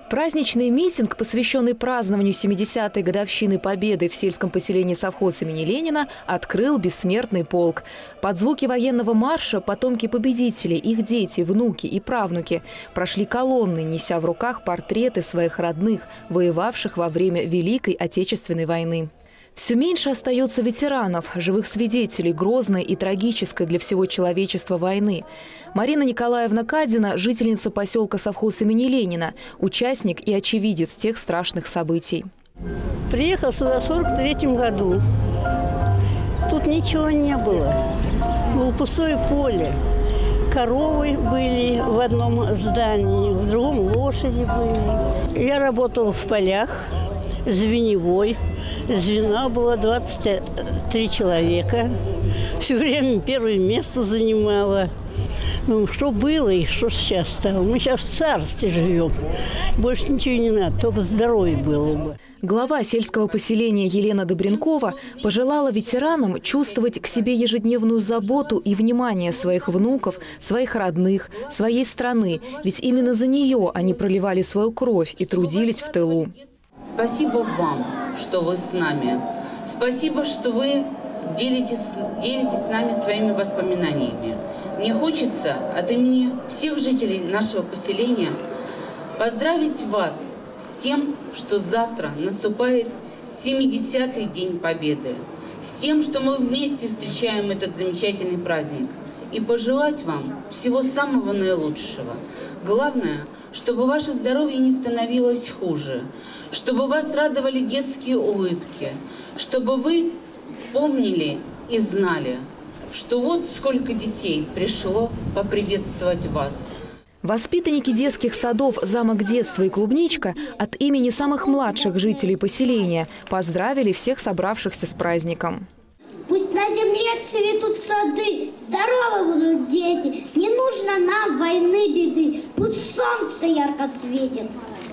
Праздничный митинг, посвященный празднованию 70-й годовщины Победы в сельском поселении совхоз имени Ленина, открыл бессмертный полк. Под звуки военного марша потомки победителей, их дети, внуки и правнуки прошли колонны, неся в руках портреты своих родных, воевавших во время Великой Отечественной войны. Все меньше остается ветеранов, живых свидетелей грозной и трагической для всего человечества войны. Марина Николаевна Кадина – жительница поселка совхоз имени Ленина, участник и очевидец тех страшных событий. Приехал сюда в 1943 году. Тут ничего не было. Было пустое поле. Коровы были в одном здании, в другом лошади были. Я работала в полях. Звеневой. Звена было 23 человека. Все время первое место занимала. Ну, что было и что сейчас стало. Мы сейчас в царстве живем. Больше ничего не надо, только здоровье было бы. Глава сельского поселения Елена Добренкова пожелала ветеранам чувствовать к себе ежедневную заботу и внимание своих внуков, своих родных, своей страны. Ведь именно за нее они проливали свою кровь и трудились в тылу. Спасибо вам, что вы с нами. Спасибо, что вы делитесь с нами своими воспоминаниями. Мне хочется от имени всех жителей нашего поселения поздравить вас с тем, что завтра наступает 70-й день Победы. С тем, что мы вместе встречаем этот замечательный праздник. И пожелать вам всего самого наилучшего. Главное, чтобы ваше здоровье не становилось хуже, чтобы вас радовали детские улыбки, чтобы вы помнили и знали, что вот сколько детей пришло поприветствовать вас. Воспитанники детских садов «Замок детства» и «Клубничка» от имени самых младших жителей поселения поздравили всех собравшихся с праздником. Пусть на земле цветут сады, здоровы будут дети, не нужно нам войны беды, пусть солнце ярко светит.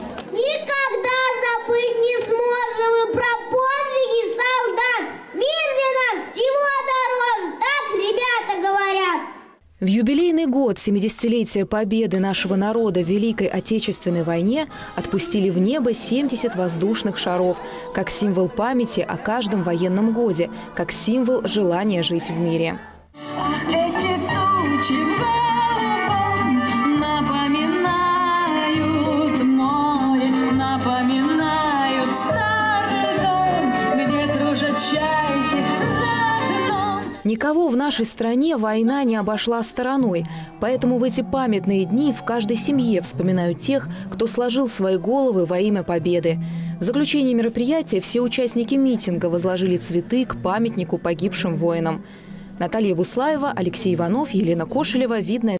Никогда забыть не сможем мы про подвиги солдат. Мир для нас всего дороже, так ребята говорят. В юбилейный год 70-летия победы нашего народа в Великой Отечественной войне отпустили в небо 70 воздушных шаров, как символ памяти о каждом военном годе, как символ желания жить в мире. Ах, эти тучи напоминают море, напоминают старый дом, где кружат чайки за окном. Никого в нашей стране война не обошла стороной, поэтому в эти памятные дни в каждой семье вспоминают тех, кто сложил свои головы во имя победы. В заключение мероприятия все участники митинга возложили цветы к памятнику погибшим воинам. Наталья Буслаева, Алексей Иванов, Елена Кошелева. Видное.